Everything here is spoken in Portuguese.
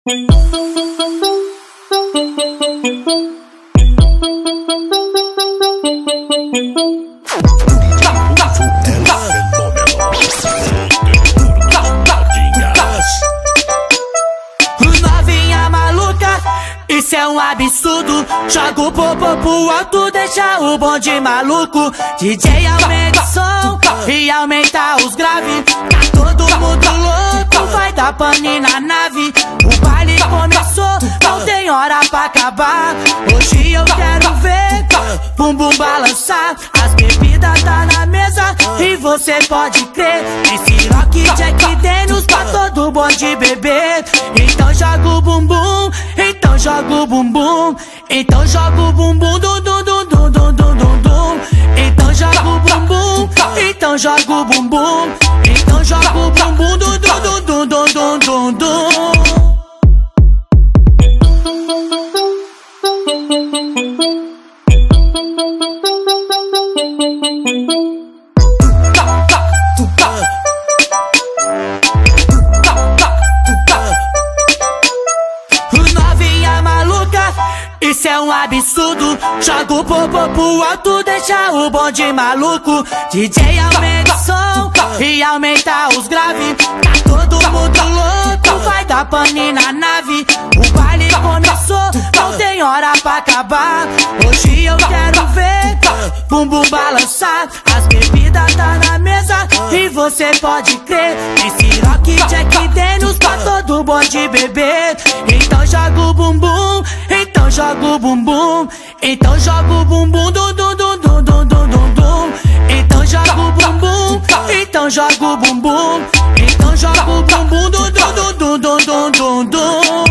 Novinha maluca, isso é um absurdo. Joga o popô pro alto, deixa o bonde maluco. DJ aumenta o som e aumenta os graves. Tá todo mundo louco, vai dar pane na nave. O baile começou, não tem hora pra acabar. Hoje eu quero ver bumbum balançar. As bebidas tá na mesa e você pode crer. Esse rock Jack Daniels pra todo bonde beber. Então joga o bumbum, então joga o bumbum. Então joga o bumbum, dum dum dum dum dum dum dum dum. Então joga o bumbum, então joga o bumbum. Então joga o bumbum, dum dum dum dum dum dum dum. Novinha maluca, isso é um absurdo. Joga o popô pro alto, deixa o bonde maluco. DJ aumenta o som e aumenta os graves. Tá todo mundo louco, vai dar pane na nave. O baile começou, não tem hora pra acabar. Hoje eu quero ver bumbum balançar. As bebidas tá na mesa e você pode crer. Esse rock Jack Daniels pra todo bonde beber. Então joga o bumbum, então joga o bumbum. Então joga o bumbum, dum dum dum dum dum dum dum dum. Então joga o bumbum, então joga o bumbum. Então joga o bumbum, dum dum dum dum dum dum dum.